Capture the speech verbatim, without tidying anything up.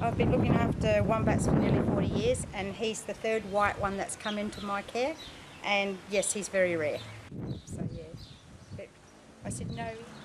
I've been looking after wombats for nearly forty years, and he's the third white one that's come into my care, and yes, he's very rare. So yeah, but I said no.